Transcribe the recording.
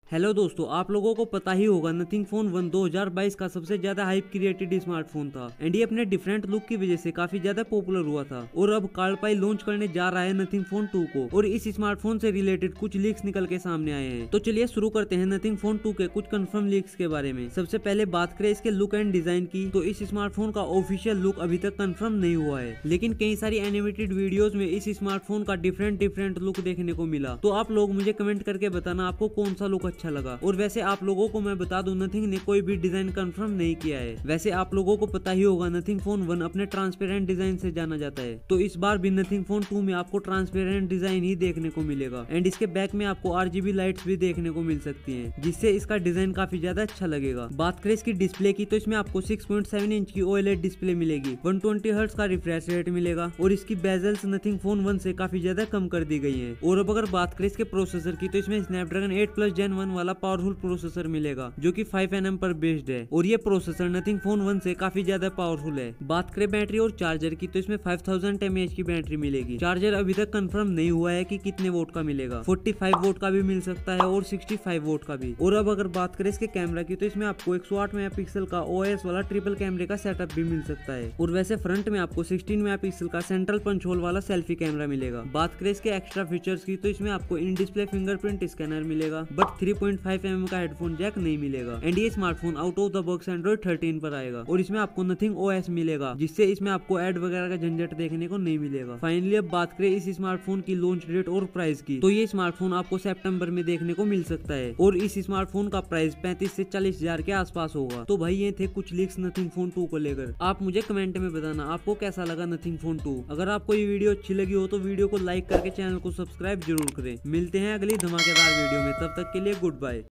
Hello दोस्तों, आप लोगों को पता ही होगा नथिंग फोन 1 2022 का सबसे ज्यादा हाइप क्रिएटेड स्मार्टफोन था एंड ये अपने डिफरेंट लुक की वजह से काफी ज्यादा पॉपुलर हुआ था। और अब कार्ल पाई लॉन्च करने जा रहा है नथिंग फोन 2 को और इस स्मार्टफोन से रिलेटेड कुछ लीक्स निकल के सामने आए हैं। तो चलिए शुरू करते हैं नथिंग फोन 2 के कुछ कंफर्म लीक्स के बारे में। सबसे पहले बात करें इसके लुक एंड डिजाइन की, तो इस स्मार्टफोन का ऑफिशियल लुक अभी तक कंफर्म नहीं हुआ है, लेकिन कई सारी एनिमेटेड वीडियोस में इस स्मार्टफोन का डिफरेंट लुक देखने को मिला। तो आप लोग मुझे कमेंट करके बताना आपको कौन सा लुक अच्छा लगा। और वैसे आप लोगों को मैं बता दूं, नथिंग ने कोई भी डिजाइन कंफर्म नहीं किया है। वैसे आप लोगों को पता ही होगा नथिंग फोन 1 अपने ट्रांसपेरेंट डिजाइन से जाना जाता है, तो इस बार भी नथिंग फोन 2 में आपको ट्रांसपेरेंट डिजाइन ही देखने को मिलेगा एंड इसके बैक में आपको RGB लाइट्स भी देखने को मिल सकती हैं, जिससे इसका डिजाइन काफी ज्यादा अच्छा लगेगा। बात करें इसकी डिस्प्ले की, तो इसमें आपको 6.7 इंच की OLED डिस्प्ले मिलेगी, 120 हर्ट्ज का रिफ्रेश रेट मिलेगा और इसकी बेजल्स नथिंग फोन 1 से काफी ज्यादा कम कर दी गई है। और अब अगर बात करें इसके प्रोसेसर की, तो इसमें स्नैपड्रैगन 8+ Gen 1 वाला पावरफुल प्रोसेसर मिलेगा जो कि 5nm पर बेस्ड है और ये प्रोसेसर नथिंग फोन 1 से काफी ज्यादा पावरफुल है। बात करें बैटरी और चार्जर की, तो इसमें 5000 mAh की बैटरी मिलेगी। चार्जर अभी तक कंफर्म नहीं हुआ है कि कितने वोट का मिलेगा, 45 वोट का भी मिल सकता है और 65 वोट का भी। और अब अगर बात करें इसके कैमरा की, तो इसमें आपको 108 मेगापिक्सल का OIS वाला ट्रिपल कैमरे का सेटअप भी मिल सकता है। और वैसे फ्रंट में आपको 16 मेगापिक्सल का सेंट्रल पंच होल वाला सेल्फी कैमरा मिलेगा। बात करें इसके एक्स्ट्रा फीचर्स की, तो इसमें आपको इन डिस्प्ले फिंगरप्रिंट स्कैनर मिलेगा, बट 3.5mm का हेडफोन जैक नहीं मिलेगा एंड ये smartphone out of the box Android 13 पर आएगा। और इसमें आपको नथिंग OS मिलेगा, जिससे इसमें आपको एड वगैरह का झंझट देखने को नहीं मिलेगा। फाइनली अब बात करें इस स्मार्टफोन की लॉन्च डेट और प्राइस की, तो ये स्मार्टफोन आपको सितंबर में देखने को मिल सकता है और इस स्मार्टफोन का प्राइस 35 से 40 हजार के आसपास होगा। तो भाई ये थे कुछ लीक्स नथिंग फोन 2 को लेकर। आप मुझे कमेंट में बताना आपको कैसा लगा नथिंग फोन 2। अगर आपको ये वीडियो अच्छी लगी हो तो वीडियो को लाइक करके चैनल को सब्सक्राइब जरूर करें। मिलते हैं अगली धमाकेदार वीडियो में, तब तक के लिए गुड बाय।